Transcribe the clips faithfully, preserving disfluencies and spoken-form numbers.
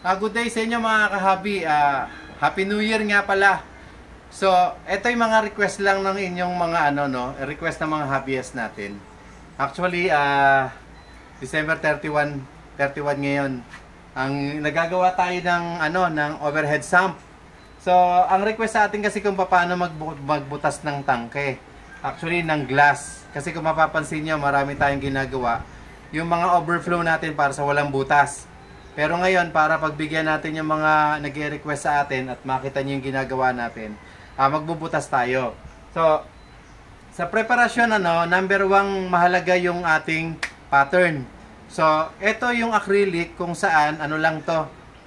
Uh, good day sa inyo mga kahabi. Uh, Happy New Year nga pala. So, ito yung mga request lang ng inyong mga ano no, request ng mga hobbyist natin. Actually, uh, December thirty-one, thirty-one ngayon. Ang nagagawa tayo ng ano ng overhead sump. So, ang request sa atin kasi kung paano magbu magbutas ng tangke. Actually, ng glass. Kasi kung mapapansin nyo, marami tayong ginagawa. Yung mga overflow natin para sa walang butas. Pero ngayon, para pagbigyan natin yung mga nag-request sa atin at makita nyo yung ginagawa natin, uh, magbubutas tayo. So, sa preparasyon, ano, number one mahalaga yung ating pattern. So, ito yung acrylic kung saan, ano lang to,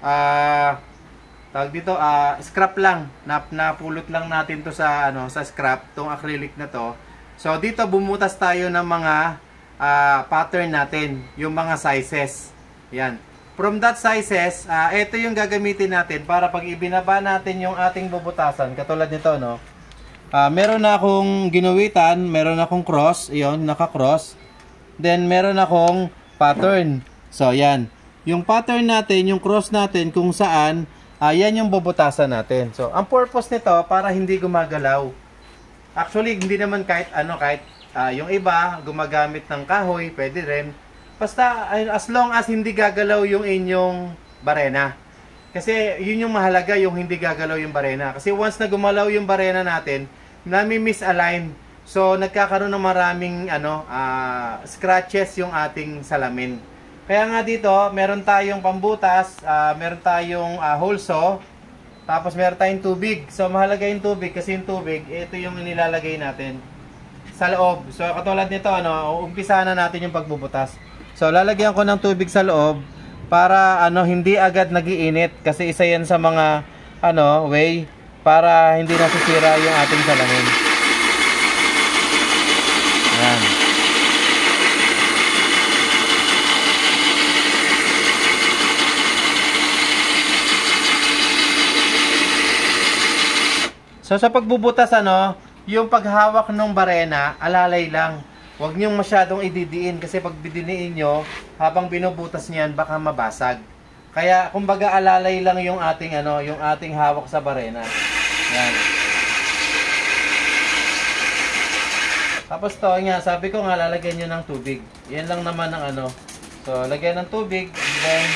uh, tawag dito, uh, scrap lang. Nap napulot lang natin to sa, ano, sa scrap, tong acrylic na to. So, dito bumutas tayo ng mga uh, pattern natin, yung mga sizes. Yan. From that sizes, uh, ito yung gagamitin natin para pag ibinaba natin yung ating bubutasan. Katulad nito, no? Uh, meron na akong ginuwitan, meron akong cross, yun, naka-cross. Then, meron akong pattern. So, yan. Yung pattern natin, yung cross natin, kung saan, uh, yan yung bubutasan natin. So, ang purpose nito, para hindi gumagalaw. Actually, hindi naman kahit ano, kahit uh, yung iba, gumagamit ng kahoy, pwede rin. Basta, as long as hindi gagalaw yung inyong barena. Kasi, yun yung mahalaga, yung hindi gagalaw yung barena. Kasi once na gumalaw yung barena natin, nami-misalign. So, nagkakaroon ng maraming ano, uh, scratches yung ating salamin. Kaya nga dito, meron tayong pambutas, uh, meron tayong uh, hole saw, tapos meron tayong tubig. So, mahalaga yung tubig kasi yung tubig, ito yung nilalagay natin sa loob. So, katulad nito, ano, umpisa na natin yung pagbubutas. So, lalagyan ko ng tubig sa loob para ano hindi agad nagiinit kasi isa yan sa mga ano way para hindi nasisira yung ating salamin. Yan. So, sa pagbubutas, ano, yung paghawak ng barena, alalay lang. Huwag niyong masyadong ididiin kasi pag bidiniin nyo, habang binubutas niyan, baka mabasag. Kaya, kumbaga, alalay lang yung ating, ano, yung ating hawak sa barena. Yan. Tapos to, nga, sabi ko nga, lalagyan nyo ng tubig. Yan lang naman ang ano. So, lagyan ng tubig, then,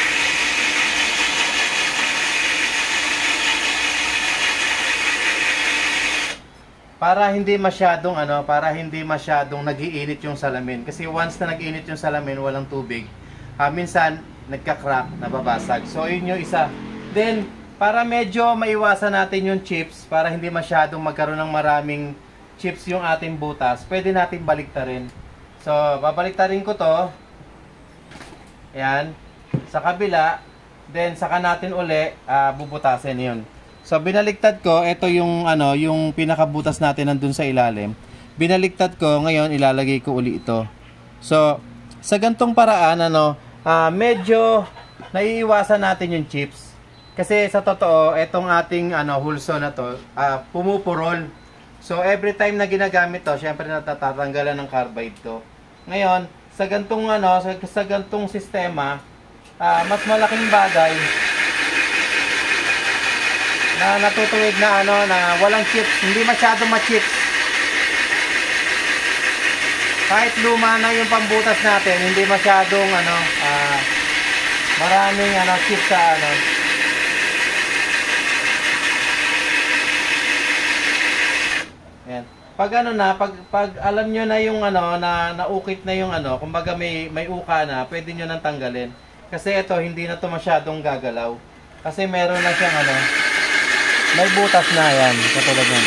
para hindi masyadong ano, para hindi masyadong nagiinit yung salamin. Kasi once na nagiinit yung salamin, walang tubig, uh, minsan nagka-crack, nababasag. So yun yung isa. Then, para medyo maiwasan natin yung chips, para hindi masyadong magkaroon ng maraming chips yung ating butas, pwede natin baliktarin. So, babaliktarin ko to. Ayan. Sa kabila, then saka natin uli uh, bubutasin yun. So, binaliktad ko, ito yung, ano, yung pinakabutas natin nandun sa ilalim. Binaliktad ko, ngayon ilalagay ko uli ito. So, sa gantong paraan, ano, uh, medyo naiiwasan natin yung chips. Kasi sa totoo, itong ating ano, hulso na to, uh, pumupurol. So, every time na ginagamit to, syempre natatanggalan ng carbide to. Ngayon, sa gantong, ano, sa, sa gantong sistema, uh, mas malaking bagay, na natutuwid na ano na walang chips, hindi masyadong ma-chips. Kahit luma na yung pambutas natin, hindi masyadong ano uh, maraming ano chips sa ano. Ayan. Pag ano na, pag pag alam niyo na yung ano na naukit na yung ano, kumbaga may may uka na, pwede niyo nang tanggalin. Kasi ito hindi na to masyadong gagalaw. Kasi meron na siyang ano, may butas na yan, katulad yan.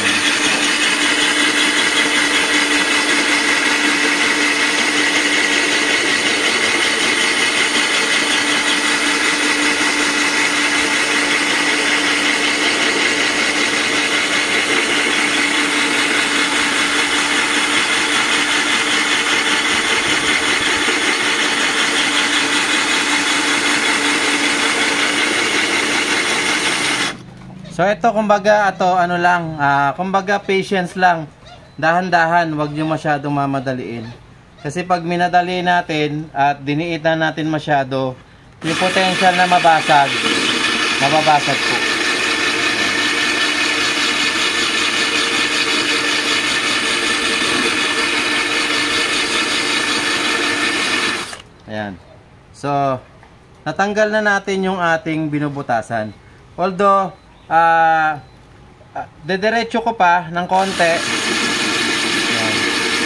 So ito kumbaga ato ano lang, uh, kumbaga patience lang. Dahan-dahan, wag niyo masyadong mamadaliin. Kasi pag minadali natin at diniitan natin masyado, yung potential na mabasag, mababasag po. Ayan. So, natanggal na natin yung ating binubutasan. Although, ah, uh, dediretso ko pa ng konti. Ayan.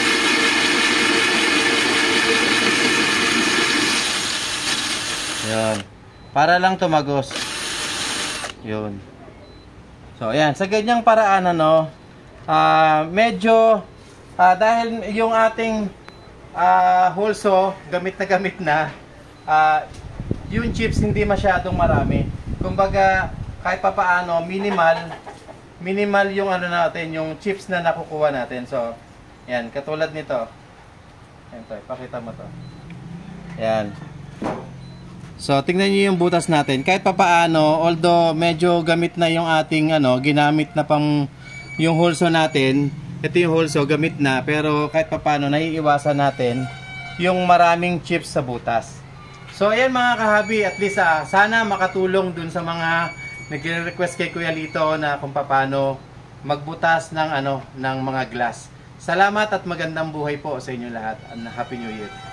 Ayan. Para lang tumagos. Yun. So, ayan. Sa ganyang paraan, ano, ah, medyo, ah, dahil yung ating Uh, also, gamit na gamit na, uh, yung chips hindi masyadong marami. Kumbaga, kahit pa paano, minimal, minimal yung ano natin, yung chips na nakukuha natin. So, yan, katulad nito. Yan to, pakita mo to. Yan. So, tingnan niyo yung butas natin. Kahit pa paano, although medyo gamit na yung ating, ano, ginamit na pang yung hulso natin, ito yung hulso, gamit na, pero kahit pa paano, naiiwasan natin yung maraming chips sa butas. So, ayan mga kahabi, at least ah, sana makatulong dun sa mga nagre-request kay Kuya Lito na kung paano magbutas ng, ano, ng mga glass. Salamat at magandang buhay po sa inyo lahat. Happy New Year!